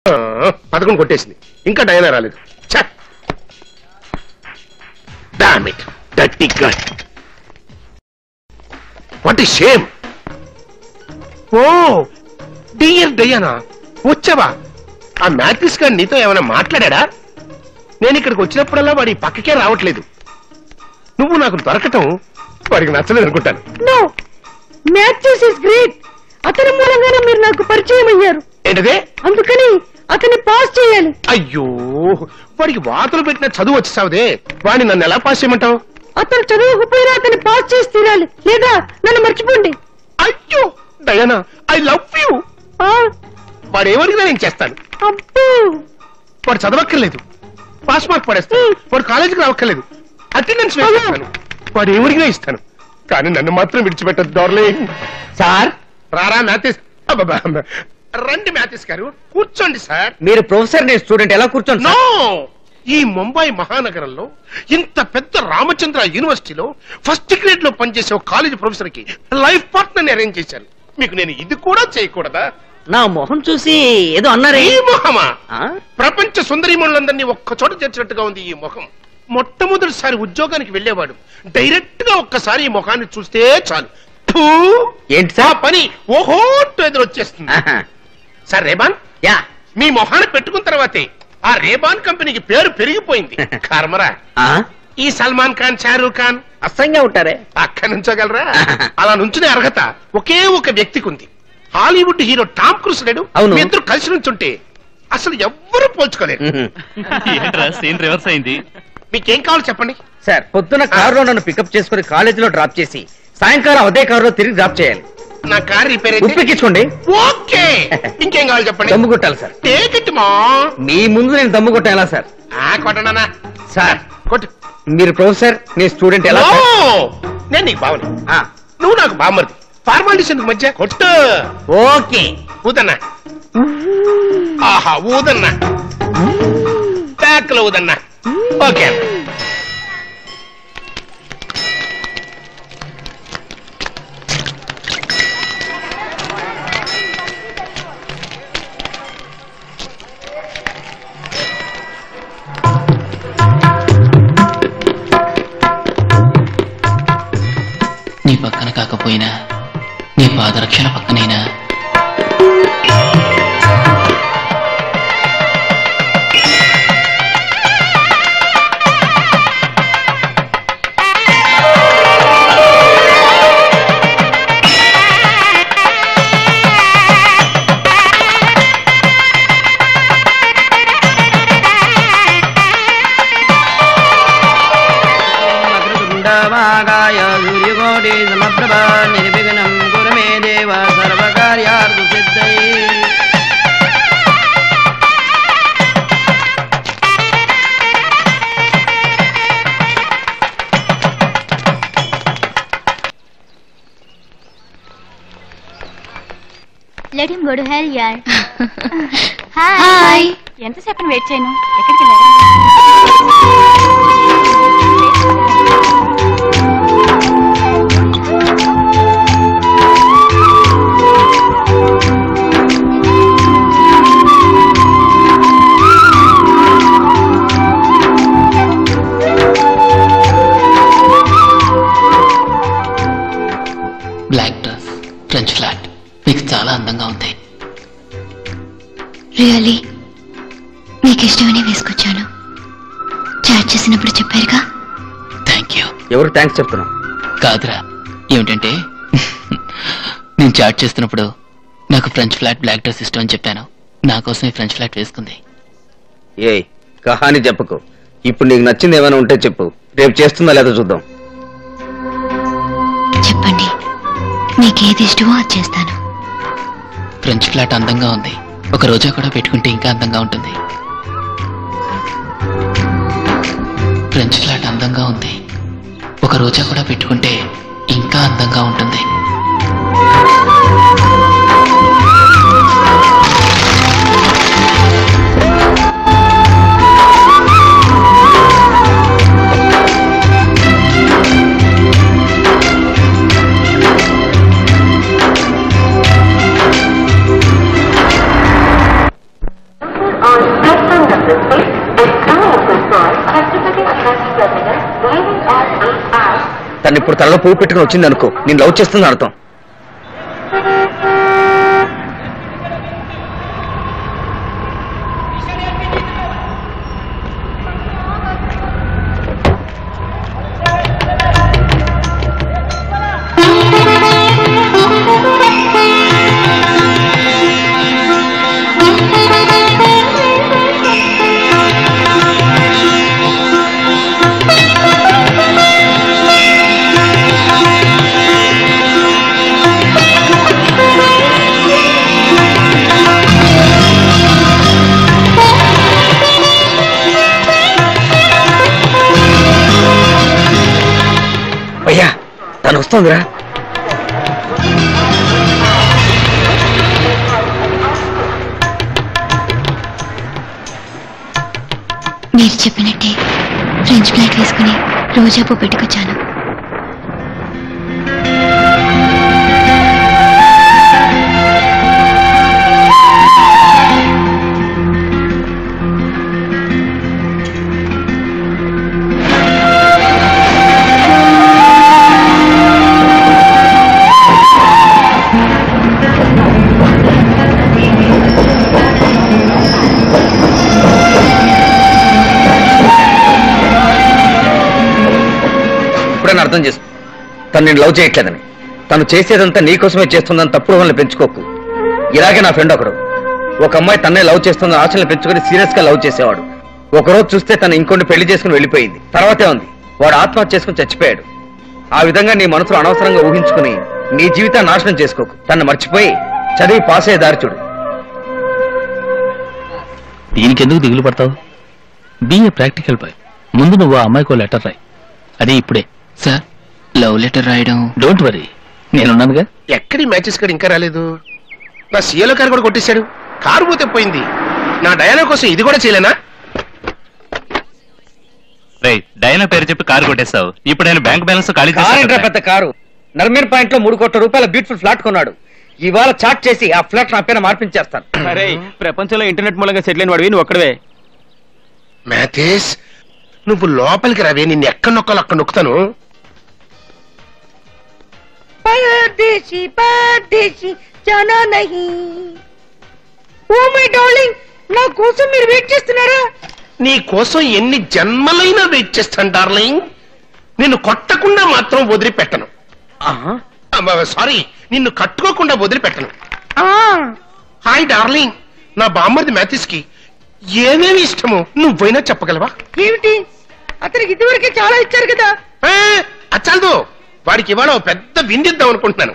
11 కొట్టేసింది, ఇంకా డైనా రాలేదు. Damn it, dirty girl. What a shame. Oh, dear Diana, వచ్చావా? ఆ మ్యాట్రిక్స్ గారు నీతో ఏమైనా మాట్లాడా? నేను ఇక్కడికి వచ్చినప్పుడల్లా వాడి పక్కకే రావట్లేదు. నువ్వు నాకు దొరకటం వాడికి నచ్చలేదు అనుకుంటాను. No, matrix is great. అతని మూలంగానే మీరు నాకు పరిచయం అయ్యారు. ఏంటదే? అందుకని అతన్ని పాస్ చేయాలి. అయ్యో, వాడికి వాతలు పెట్టిన చదువు వచ్చేసావుదే, వాడిని నన్ను ఎలా పాస్ చేయమంటావు? అతను చదువుకుపోయినా అతన్ని పాస్ చేసి తీరాలి, లేదా నన్ను మర్చిపోండి. అయ్యో డయానా, ఐ లవ్ యూ. వాడు ఏమడిగినా నేను చేస్తాను. వాడు చదవక్కర్లేదు, పాస్ మార్క్ పడేస్తాను. వాడు కాలేజీకి రావక్కర్లేదు, అటెండెన్స్ వేస్తాను. వాడు ఏమడిగినా ఇస్తాను, కానీ నన్ను మాత్రం విడిచిపెట్టదు. డార్లింగ్. సార్ రారా మ్యాథిస్. రండి మ్యాథిస్ గారు, కూర్చోండి సార్. మీరు ప్రొఫెసర్, నేను స్టూడెంట్, ఎలా కూర్చోండి? నో, ఈ ముంబై మహానగరంలో ఇంత పెద్ద రామచంద్ర యూనివర్సిటీలో ఫస్ట్ గ్రేడ్ లో పనిచేసే ఒక కాలేజ్ ప్రొఫెసర్ కి లైఫ్ పార్ట్నర్ ని అరేంజ్ చేశాను. మీకు నేను ఇది కూడా చేయకూడదా? నా మొహం చూసి ఏదో అన్నారే. ఈ మొహమా? ప్రపంచ సుందరీమణులందరినీ ఒక్క చోట చేర్చినట్టుగా ఉంది ఈ ముఖం. మొట్టమొదటిసారి ఉద్యోగానికి వెళ్లేవాడు డైరెక్ట్ గా ఒక్కసారి ఈ ముఖాన్ని చూస్తే చాలు, ఏంటి సార్ పని ఓహో ఎదురొచ్చేస్తుంది. సార్ రేబాన్, యా, మీ మొహాన్ని పెట్టుకున్న తర్వాతే ఆ రేబాన్ కంపెనీకి పేరు పెరిగిపోయింది. కర్మరా, ఈ సల్మాన్ ఖాన్, షారూక్ ఖాన్ అసహ్యంగా ఉంటారే, అక్కడి నుంచోగలరా? అలా నుంచునే అర్హత ఒకే ఒక వ్యక్తికి ఉంది. హాలీవుడ్ హీరో టామ్ క్రూస్ లేడు, మీ ఇద్దరు కలిసి నుంచుంటే అసలు ఎవ్వరూ పోల్చుకోలేరు. సీన్ రివర్స్ అయింది. మీకేం కావాలో చెప్పండి. సార్, పొద్దున్న కారులో నన్ను పికప్ చేసుకుని కాలేజీలో డ్రాప్ చేసి సాయంకాలం అదే కారులో తిరిగి డ్రాప్ చేయాలి. నా కార్ రిపేర్ ఉప్పెక్కించుకోండి. ఓకే, ఇంకేం కావాలి చెప్పండి. దమ్ము కొట్టాలి సార్. టేక్ ఇట్ మా. మీ ముందు నేను దమ్ము కొట్టాలా సార్? కొట్టనా సార్? కొట్టు. మీరు ప్రొఫెసర్, నేను స్టూడెంట్, ఎలా? నేను నీకు బావని, నువ్వు నాకు బామ్మర్ది. ఫార్మాలిటీస్ ఎందుకు మధ్య? కొట్టు. ఓకే, ఊదన్నా. ఆహా, ఊదన్నా, బ్యాక్ లో ఊదన్నా. ఓకే. నీ పక్కన కాకపోయినా నీ పాదరక్షణ పక్కనైనా నిర్విఘ్నం గురు మే దేవ సర్వకార్యార్థ సిద్ధై. Let him go to hell, yaar. Hi. ఎంతసేపు వెయిట్ చేయను? ఎక్కడికి వెళ్ళారా? బ్లాక్ డ్రెస్, ఫ్రెంచ్ ఫ్లాట్, మీకు చాలా అందంగా ఉంది. రియల్లీ? మీకు ఇష్టమని వేసుకొచ్చాను. చాట్ చేసినప్పుడు చెప్పారుగా. Thank you. ఎవరు థ్యాంక్స్ చెప్తున్నావు? కాదురా, ఏమిటంటే నేను చాట్ చేస్తున్నప్పుడు నాకు ఫ్రెంచ్ ఫ్లాట్, బ్లాక్ డ్రెస్ ఇష్టం అని చెప్పాను. నా కోసం ఈ ఫ్రెంచ్ ఫ్లాట్ వేసుకుంది. ఏ కహాని చెప్పకు. ఇప్పుడు నీకు నచ్చింది ఏమైనా ఉంటే చెప్పు, రేపు చేస్తుందా లేదా చూద్దాం. చెప్పండి, మీకేది ఇష్టమో అది చేస్తాను. ఫ్రెంచ్ ఫ్లాట్ అందంగా ఉంది, ఒక రోజా కూడా పెట్టుకుంటే ఇంకా అందంగా ఉంటుంది. ఫ్రెంచ్ ఫ్లాట్ అందంగా ఉంది, ఒక రోజా కూడా పెట్టుకుంటే ఇంకా అందంగా ఉంటుంది. తను ఇప్పుడు తలలో పువ్వు పెట్టుకుని వచ్చింది అనుకో, నేను లవ్ చేస్తుంది అర్థం. అయ్యా తను వస్తుందిరా. మీరు చెప్పినట్టే ఫ్రెంచ్ ఫ్లాట్ వేసుకుని రోజా పువ్వు పెట్టుకొచ్చాను. అర్థం చేసుకో, తను నేను లవ్ చేయట్లేదని, తను చేసేదంతా నీకోసమే చేస్తుందని తప్పుడు వాళ్ళని పెంచుకోకు. ఇలాగే నా ఫ్రెండ్ ఒకడు, ఒక అమ్మాయి తన్నే లవ్ చేస్తుందని ఆశలను పెంచుకొని సీరియస్ గా లవ్ చేసేవాడు. ఒకరోజు చూస్తే తను ఇంకొన్ని పెళ్లి చేసుకుని వెళ్ళిపోయింది. తర్వాతే ఉంది వాడు ఆత్మహత్య చేసుకుని చచ్చిపోయాడు. ఆ విధంగా నీ మనసులో అనవసరంగా ఊహించుకుని నీ జీవితాన్ని నాశనం చేసుకోకు. తను మర్చిపోయి చదివి పాస్ అయ్యే దారి చూడు. దీనికెందుకు దిగులు పడతావు? Be a practical boy. ముందు నువ్వు ఆ అమ్మాయికో లెటర్ రాయి. అది ఇప్పుడే. సార్, లవ్ లెటర్ రాయడం డోంట్ వరీ, నేనున్నానుగా. ఎక్కడి మ్యాచెస్ కాడు ఇంకా రాలేదు. నా సీఏలో కారు కూడా కొట్టేశాడు. కారు పోతే పోయింది. నా డయానా కోసం ఇది కూడా చేయలేనా? డయానా పేరు చెప్పి కారు కొట్టేస్తావు. ఇప్పుడు నేను బ్యాంక్ బ్యాలెన్స్ ఖాళీ చేస్తాను. పెద్ద కారు నర్మీన్ పాయింట్ లో 3 కోట్ల రూపాయల బ్యూటిఫుల్ ఫ్లాట్ కొన్నాడు. ఇవాళ చాట్ చేసి ఆ ఫ్లాట్ నా పేరు మార్పించేస్తాను. అరే, ప్రపంచంలో ఇంటర్నెట్ మూలంగా సెటిల్ అయిన వాడివి నువ్వు ఒక్కడవే. మ్యాథేస్, నువ్వు లోపలికి రావే, నిన్ను ఎక్కడ నొక్కాలో అక్కడ నొక్కుతాను. परदेसी परदेसी जाना नहीं. ఓ మై డార్లింగ్, నా కోసం మీరు వెయిట్ చేస్తున్నారా? నీ కోసం ఎన్ని జన్మలైనా వెయిట్ చేస్తాను డార్లింగ్. నిన్ను కొట్టకుండా మాత్రం వదిలిపెట్టను. సారీ, నిన్ను కట్టుకోకుండా వదిలిపెట్టను. హాయ్ డార్లింగ్, నా బామ్మర్ది మ్యాథిస్ కి ఏమేమి ఇష్టమో నువ్వైనా చెప్పగలవా? ఏమిటి? అతనికి ఇదివరకే చాలా ఇచ్చారు కదా. అచ్చాలదు, వాడికి ఇవాళ పెద్ద విందిద్దాం అనుకుంటున్నాను.